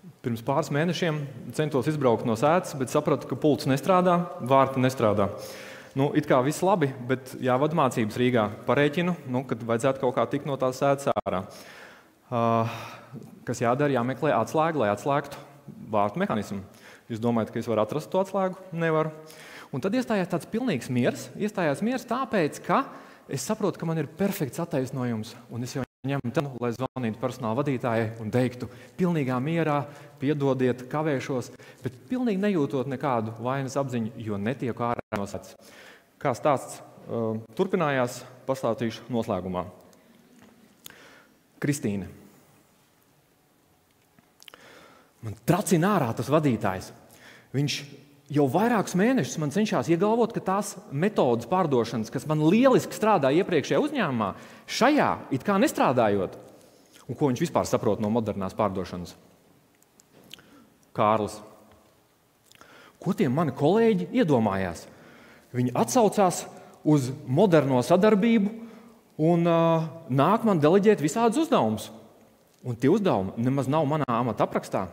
Pirms pāris mēnešiem centos izbraukt no sētas, bet sapratu, ka pults nestrādā, vārti nestrādā. It kā viss labi, bet jāvada mācības Rīgā. Parēķinu, kad vajadzētu kaut kā tikt no tās sētas ārā. Kas jādara, jāmeklē atslēga, lai atslēgtu vārtu mehānismu. Jūs domājat, ka es varu atrast to atslēgu? Nevaru. Un tad iestājās tāds pilnīgs miers. Iestājās miers tāpēc, ka es saprotu, ka man ir perfekts attaisnojums, un es jau ņemu telefonu, lai zvanītu personāla vadītājai un teiktu pilnīgā mierā, piedodiet, kavēšos, bet pilnīgi nejūtot nekādu vainas apziņu, jo netieku ārā no sētas. Kā stāsts turpinājās, pastāstīšu noslēgumā. Kristīne. Man tracina ārā tas vadītājs. Viņš jau vairākus mēnešus man cenšas iegalvot, ka tās metodas pārdošanas, kas man lieliski strādā iepriekšējā uzņēmumā, šajā it kā nestrādājot. Un ko viņš vispār saprot no modernās pārdošanas? Kārlis. Ko tie mani kolēģi iedomājās? Viņi atsaucās uz moderno sadarbību un nāk man deleģēt visādus uzdevumus. Un tie uzdevumi nemaz nav manā amata aprakstā.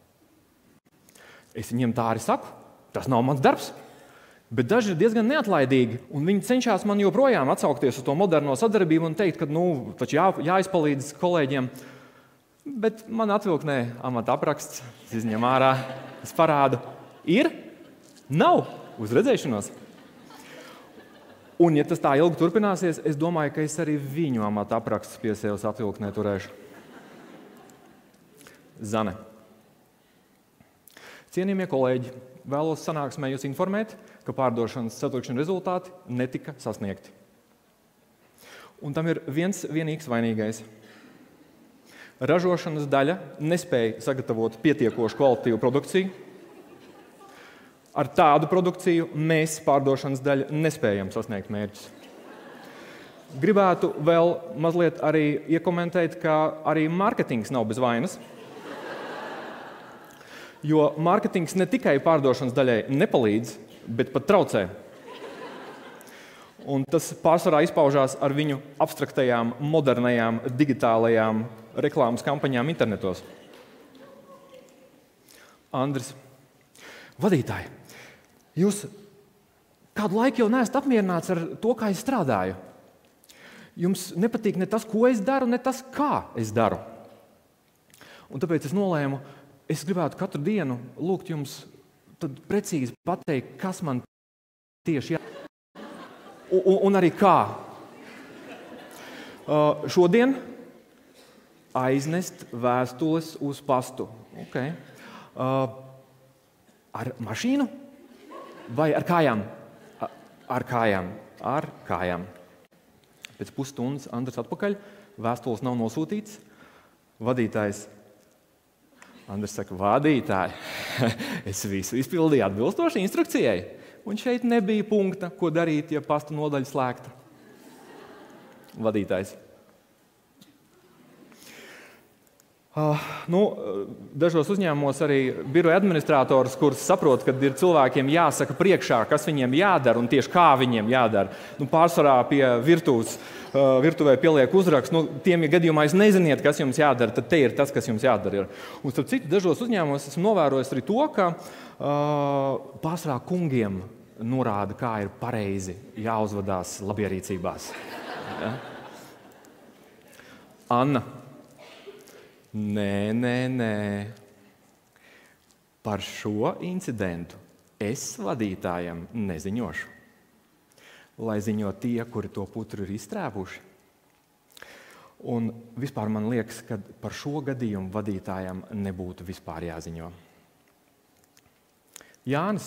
Es viņiem tā arī saku. Tas nav mans darbs, bet daži ir diezgan neatlaidīgi, un viņi cenšas man joprojām atsaukties uz to moderno sadarbību un teikt, ka taču jāizpalīdz kolēģiem. Bet man atvilknē amata apraksts, es izņem ārā, es parādu. Ir? Nav. Uz redzēšanos. Un, ja tas tā ilgi turpināsies, es domāju, ka es arī viņu amata aprakstus pie sevis atvilknē turēšu. Zane. Cienījamie kolēģi, vēlos sanāksmē jūs informēt, ka pārdošanas ceturkšņa rezultāti netika sasniegti. Un tam ir viens vienīgs vainīgais. Ražošanas daļa nespēja sagatavot pietiekošu kvalitatīvu produkciju. Ar tādu produkciju mēs, pārdošanas daļa, nespējam sasniegt mērķus. Gribētu vēl mazliet arī iekomentēt, ka arī mārketings nav bez vainas. Jo mārketings ne tikai pārdošanas daļai nepalīdz, bet pat traucē. Un tas pārsvarā izpaužās ar viņu abstraktajām, modernajām, digitālajām reklāmas kampaņām internetos. Andris. Vadītāji, jūs kādu laiku jau neesat apmierināts ar to, kā es strādāju. Jums nepatīk ne tas, ko es daru, ne tas, kā es daru. Un tāpēc es nolēmu, es gribētu katru dienu lūgt jums tad precīzi pateikt, kas man tieši un arī kā. Šodien aiznest vēstules uz pastu. Okay. Ar mašīnu vai ar kājām? Ar kājām. Ar kājām. Pēc pusstundas Andris atpakaļ, vēstules nav nosūtīts. Vadītājs. Andris saka, vadītāji, es visu izpildīju atbilstoši instrukcijai. Un šeit nebija punkta, ko darīt, ja pasta nodaļa slēgta. Vadītājs. Dažos uzņēmumos arī biroja administrators, kurš saprot, ka ir cilvēkiem jāsaka priekšā, kas viņiem jādara un tieši kā viņiem jādara. Pārsvarā pie virtuvē pieliek uzrakstu, tiem gadījumā jūs neziniet, kas jums jādara, tad te ir tas, kas jums jādara. Un starp citu, dažos uzņēmumos esmu novērojis arī to, ka pārsvarā kungiem norāda, kā ir pareizi jāuzvedās labierīcībās. Ja? Anna. Nē. Par šo incidentu es vadītājam neziņošu. Lai ziņo tie, kuri to putru ir izstrēbuši. Un vispār man liekas, ka par šo gadījumu vadītājam nebūtu vispār jāziņo. Jānis.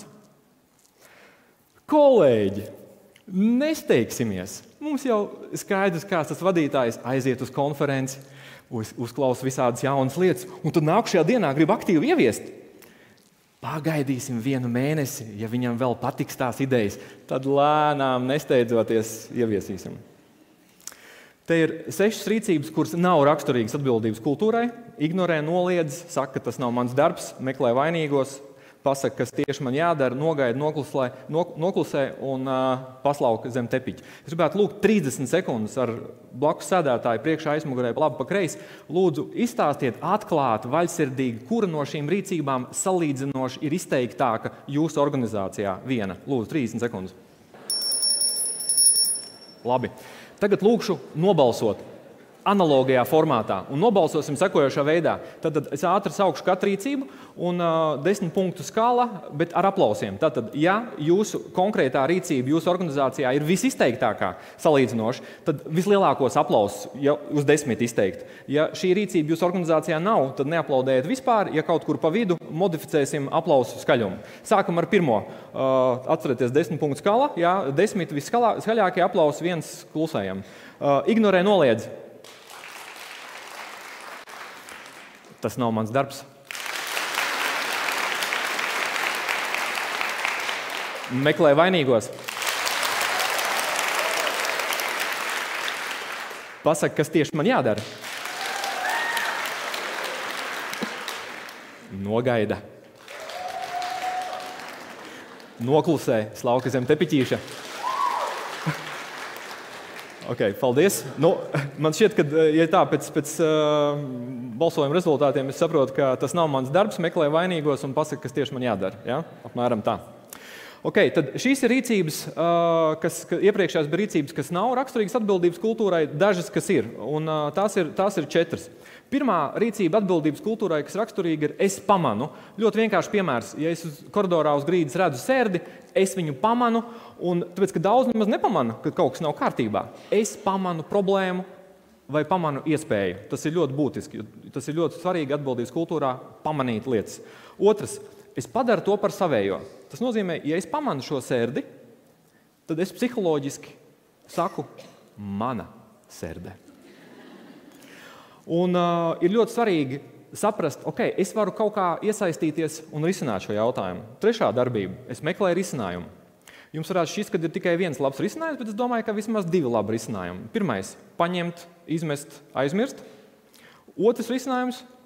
Kolēģi, nesteigsimies. Mums jau skaidrs, kāds tas vadītājs aiziet uz konferenci, uzklausa visādas jaunas lietas, un tad nākušajā dienā grib aktīvi ieviest. Pagaidīsim 1 mēnesi, ja viņam vēl patiks tās idejas, tad lēnām, nesteidzoties, ieviesīsim. Te ir 6 rīcības, kuras nav raksturīgas atbildības kultūrai, ignorē, noliedz, saka, ka tas nav mans darbs, meklē vainīgos, pasaka, kas tieši man jādara, nogaida, noklusē un paslauka zem tepiķa. Es gribētu lūgt 30 sekundes ar blakus sēdētāju priekšā aizmugurē, labi pa kreisi. Lūdzu, izstāstiet atklāti, vaļsirdīgi, kura no šīm rīcībām salīdzinoši ir izteiktāka jūsu organizācijā. Viena. Lūdzu, 30 sekundes. Labi. Tagad lūkšu nobalsot analogajā formātā. Un nobalsosim sekojošā veidā. Tad es ātri saukšu katru rīcību un 10 punktu skala, bet ar aplausiem. Tātad, ja jūsu konkrētā rīcība jūsu organizācijā ir visizteiktākā salīdzinoši, tad vislielākos aplausus, ja uz 10 izteikt. Ja šī rīcība jūsu organizācijā nav, tad neaplaudējiet vispār. Ja kaut kur pa vidu, modificēsim aplausu skaļumu. Sākam ar pirmo. Atcerieties 10 punktu skala. Jā, 10 viskaļākie aplausi, 1 klusējam. Ignorē, noliedz. Tas nav mans darbs. Meklē vainīgos. Pasaka, kas tieši man jādara. Nogaida. Noklusē, slauka zem tepiķīša. Okay, paldies. Man šķiet, ka ja tā pēc balsojuma rezultātiem es saprotu, ka tas nav mans darbs, meklē vainīgos un pasaka, kas tieši man jādara. Ja? Apmēram tā. Okay, tad šīs ir rīcības, iepriekšējās bija rīcības, kas nav raksturīgas atbildības kultūrai, dažas, kas ir. Un tās ir 4. Pirmā rīcība atbildības kultūrai, kas raksturīga, ir es pamanu. Ļoti vienkārši piemērs. Ja es koridorā uz grīdas redzu sērdi, es viņu pamanu, un tāpēc, ka daudz nemaz nepamana, ka kaut kas nav kārtībā. Es pamanu problēmu vai pamanu iespēju. Tas ir ļoti būtiski. Tas ir ļoti svarīgi atbildības kultūrā pamanīt lietas. Otrs, es padaru to par savējo. Tas nozīmē, ja es pamanu šo sērdi, tad es psiholoģiski saku mana sērde. Un ir ļoti svarīgi saprast, es varu kaut kā iesaistīties un risināt šo jautājumu. Trešā darbība. Es meklēju risinājumu. Jums varētu šķist, ka ir tikai viens labs risinājums, bet es domāju, ka vismaz 2 labi risinājumi. Pirmais – paņemt, izmest, aizmirst. Otrs risinājums –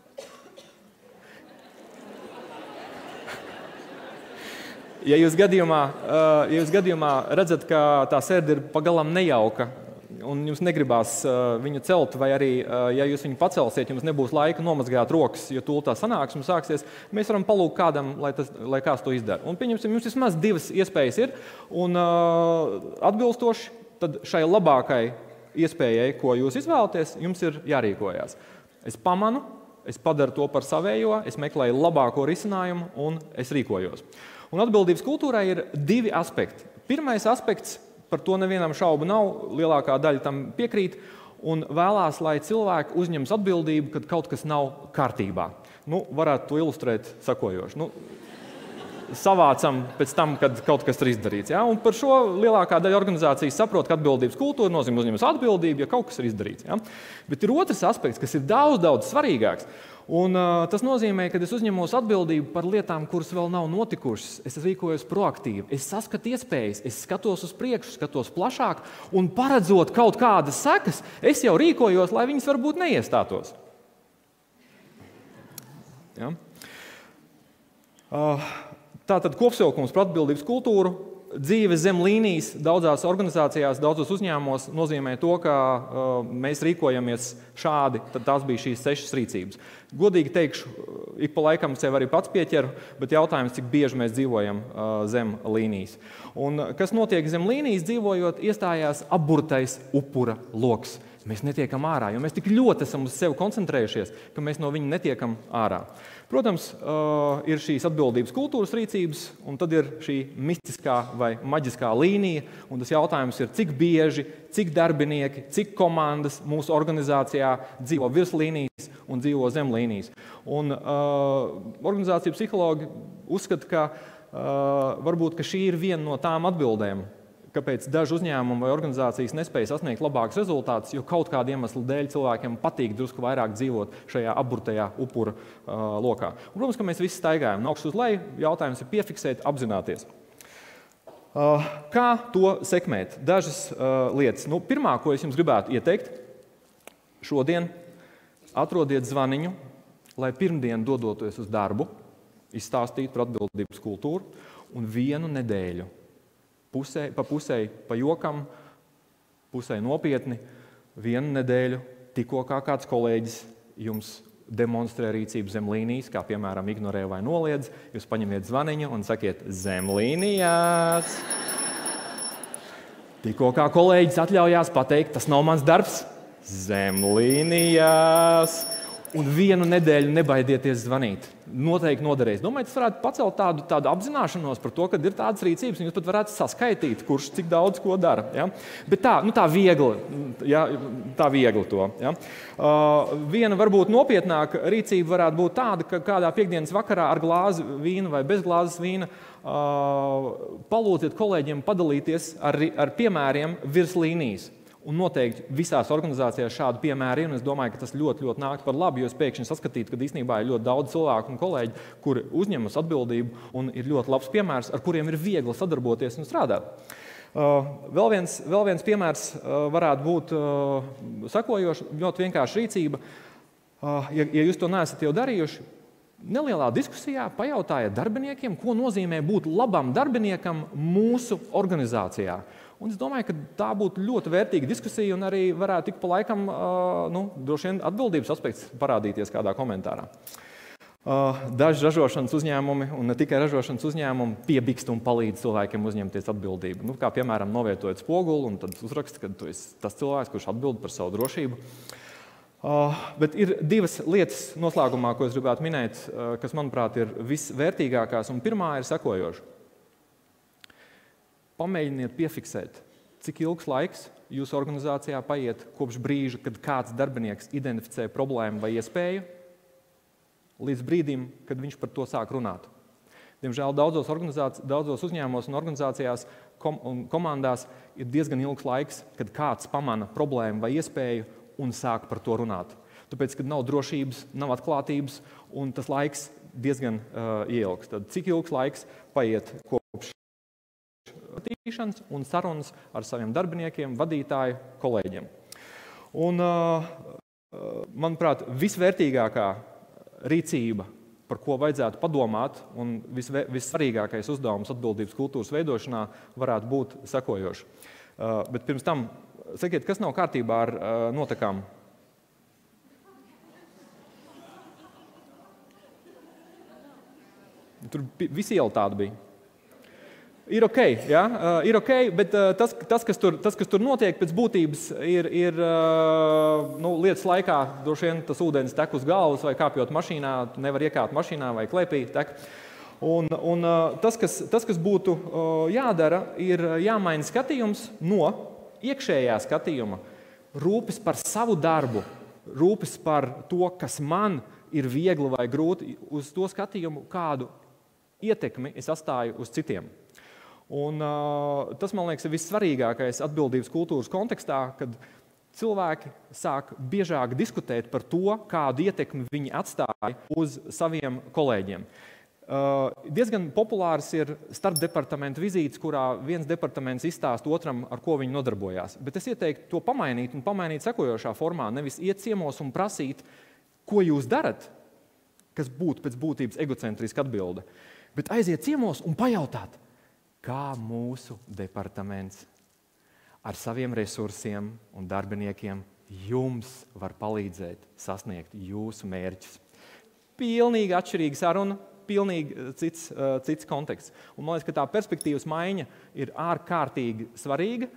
ja jūs gadījumā redzat, ka tā sērde ir pagalam nejauka, un jums negribās viņu celt, vai arī, ja jūs viņu pacelsiet, jums nebūs laika nomazgāt rokas, jo tūlīt tā sanāksme sāksies, mēs varam palūgt kādam, lai kāds to izdara. Un pieņemsim, jums vismaz 2 iespējas ir, un atbilstoši tad šai labākai iespējai, ko jūs izvēlaties, jums ir jārīkojās. Es pamanu, es padaru to par savējo, es meklēju labāko risinājumu, un es rīkojos. Un atbildības kultūrai ir 2 aspekti. Pirmais aspekts, par to nevienam šaubu nav, lielākā daļa tam piekrīt, un vēlās, lai cilvēki uzņems atbildību, kad kaut kas nav kārtībā. Varētu to ilustrēt sakojoši. Savācam pēc tam, kad kaut kas ir izdarīts. Ja? Un par šo lielākā daļa organizācijas saprot, ka atbildības kultūra nozīmē uzņemas atbildību, ja kaut kas ir izdarīts. Ja? Bet ir otrs aspekts, kas ir daudz svarīgāks. Un tas nozīmē, ka es uzņemos atbildību par lietām, kuras vēl nav notikušas. Es rīkojos proaktīvi, es saskatu iespējas, es skatos uz priekšu, skatos plašāk, un paredzot kaut kādas sekas, es jau rīkojos, lai viņas varbūt neiestātos. Ja? Tātad kopsavilkums par atbildības kultūru. Dzīve zem līnijas daudzās organizācijās, daudzos uzņēmumos nozīmē to, ka mēs rīkojamies šādi, tad tās bija šīs 6 rīcības. Godīgi teikšu, ik pa laikam sev arī pats pieķeru, bet jautājums, cik bieži mēs dzīvojam zem līnijas. Un kas notiek zem līnijas dzīvojot, iestājās aburtais upura loks. Mēs netiekam ārā, jo mēs tik ļoti esam uz sevi koncentrējušies, ka mēs no viņa netiekam ārā. Protams, ir šīs atbildības kultūras rīcības, un tad ir šī mistiskā vai maģiskā līnija, un tas jautājums ir, cik bieži, cik darbinieki, cik komandas mūsu organizācijā dzīvo virs līnijas un dzīvo zem līnijas. Un organizāciju psihologi uzskata, ka varbūt ka šī ir viena no tām atbildēm, kāpēc daži uzņēmumi vai organizācijas nespēja sasniegt labākus rezultātus, jo kaut kāda iemesla dēļ cilvēkiem patīk drusku vairāk dzīvot šajā aburtajā upura lokā. Un, protams, ka mēs visi staigājam no augšas uz leju, jautājums ir piefiksēt, apzināties. Kā to sekmēt? Dažas lietas. Pirmā, ko es jums gribētu ieteikt, šodien atrodiet zvaniņu, lai pirmdien dodoties uz darbu, izstāstīt par atbildības kultūru, un vienu nedēļu pa pusē, pa jokam, pusē nopietni, vienu nedēļu tikko kā kāds kolēģis jums demonstrē rīcību zem līnijas, kā piemēram ignorē vai noliedz, jūs paņemiet zvaniņu un sakiet zem līnijās. Tikko kā kolēģis atļaujās pateikt, tas nav mans darbs, zem līnijās. Un vienu nedēļu nebaidieties zvanīt. Noteikti noderēs. Domāju, tas varētu pacelt tādu apzināšanos par to, ka ir tādas rīcības, un jūs pat varētu saskaitīt, kurš cik daudz ko dara. Ja? Bet tā viegli, ja? Tā viegli to. Ja? Viena varbūt nopietnāka rīcība varētu būt tāda, ka kādā piektdienas vakarā ar glāzi vīna vai bez glāzes vīna palūdziet kolēģiem padalīties ar piemēriem virs līnijas. Un noteikti visās organizācijās šādu piemēru ir, un es domāju, ka tas ļoti, ļoti nāk par labu, jo es pēkšņi saskatītu, ka īstenībā ir ļoti daudz cilvēku un kolēģi, kuri uzņemas atbildību un ir ļoti labs piemērs, ar kuriem ir viegli sadarboties un strādāt. Vēl viens piemērs varētu būt sekojošs, ļoti vienkārša rīcība. Ja jūs to neesat jau darījuši, nelielā diskusijā pajautājiet darbiniekiem, ko nozīmē būt labam darbiniekam mūsu organizācijā. Un es domāju, ka tā būtu ļoti vērtīga diskusija un arī varētu tik pa laikam droši vien atbildības aspekts parādīties kādā komentārā. Daži ražošanas uzņēmumi, un ne tikai ražošanas uzņēmumi, piebikst un palīdz cilvēkiem uzņemties atbildību. Kā piemēram novietojot spoguli un tad uzrakst, ka tu esi tas cilvēks, kurš atbild par savu drošību. Bet ir divas lietas noslēgumā, ko es gribētu minēt, kas, manuprāt, ir visvērtīgākās. Un pirmā ir sekojoša. Pamēģiniet piefiksēt, cik ilgs laiks jūsu organizācijā paiet kopš brīža, kad kāds darbinieks identificē problēmu vai iespēju, līdz brīdim, kad viņš par to sāk runāt. Diemžēl daudzos uzņēmumos un organizācijās un komandās ir diezgan ilgs laiks, kad kāds pamana problēmu vai iespēju un sāk par to runāt. Tāpēc, kad nav drošības, nav atklātības, un tas laiks diezgan ieilgs. Tad cik ilgs laiks paiet kopš un sarunas ar saviem darbiniekiem, vadītāju, kolēģiem. Un, manuprāt, visvērtīgākā rīcība, par ko vajadzētu padomāt, un vissvarīgākais uzdevums atbildības kultūras veidošanā varētu būt sekojošs. Bet pirms tam, sakiet, kas nav kārtībā ar notekām? Tur visi iela tāda bija. Ir ok, ja? Ir ok, bet tas, kas tur notiek pēc būtības, ir lietas laikā droši vien tas ūdens tek uz galvas vai kāpjot mašīnā, nevar iekāpt mašīnā vai klēpī tek. Un tas, kas būtu jādara, ir jāmaina skatījums no iekšējā skatījuma, rūpes par savu darbu, rūpes par to, kas man ir viegli vai grūti, uz to skatījumu, kādu ietekmi es atstāju uz citiem. Un tas, man liekas, ir vissvarīgākais atbildības kultūras kontekstā, kad cilvēki sāk biežāk diskutēt par to, kādu ietekmi viņi atstāja uz saviem kolēģiem. Diezgan populārs ir starpdepartamentu vizītes, kurā viens departaments izstāsta otram, ar ko viņi nodarbojās. Bet es ieteiktu to pamainīt sekojošā formā, nevis iet ciemos un prasīt, ko jūs darat, kas būtu pēc būtības egocentriska atbilde, bet aiziet ciemos un pajautāt, kā mūsu departaments ar saviem resursiem un darbiniekiem jums var palīdzēt sasniegt jūsu mērķus. Pilnīgi atšķirīga saruna, pilnīgi cits konteksts. Un man liekas, ka tā perspektīvas maiņa ir ārkārtīgi svarīga.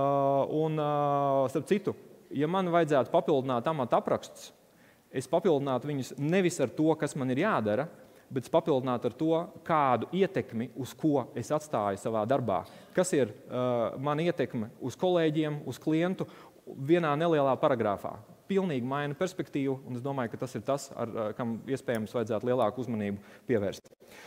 Un, starp citu, ja man vajadzētu papildināt amata aprakstus, es papildinātu viņus nevis ar to, kas man ir jādara, bet papildināt ar to, kādu ietekmi, uz ko es atstāju savā darbā. Kas ir mana ietekme uz kolēģiem, uz klientu vienā nelielā paragrāfā. Pilnīgi maina perspektīvu, un es domāju, ka tas ir tas, kam iespējams vajadzētu lielāku uzmanību pievērst.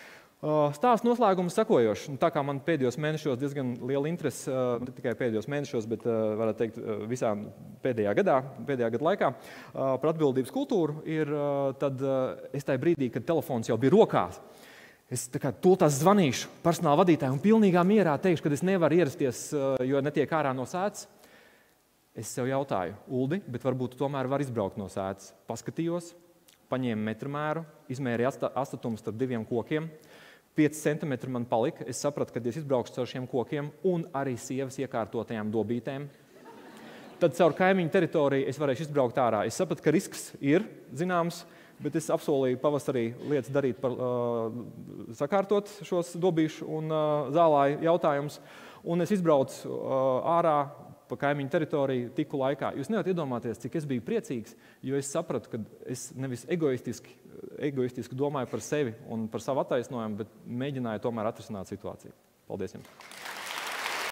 Stāsts noslēgums sekojošs. Tā kā man pēdējos mēnešos diezgan liela interese, ne tikai pēdējos mēnešos, bet varētu teikt visā pēdējā gada laikā par atbildības kultūru, ir tad es tajā brīdī, kad telefons jau bija rokās, es tūlīt zvanīšu personāla vadītājiem un pilnīgā mierā teikšu, ka es nevaru ierasties, jo netiek ārā no sēdes. Es sev jautāju, Uldi, bet varbūt tomēr var izbraukt no sēdes. Paskatījos, paņēmu metromēru, izmērīju astatumu starp 2 kokiem, 5 centimetri man palika, es sapratu, kad es izbraukšu caur šiem kokiem un arī sievas iekārtotajām dobītēm. Tad caur kaimiņu teritoriju es varēšu izbraukt ārā. Es sapratu, ka risks ir zināms, bet es apsolīju pavasarī lietas darīt, sakārtot šos dobīšu un zālāju jautājumus. Un es izbraucu ārā pa kaimiņu teritoriju tiku laikā. Jūs nevarat iedomāties, cik es biju priecīgs, jo es sapratu, ka es nevis egoistiski domāju par sevi un par savu attaisnojumu, bet mēģināju tomēr atrisināt situāciju. Paldies jums!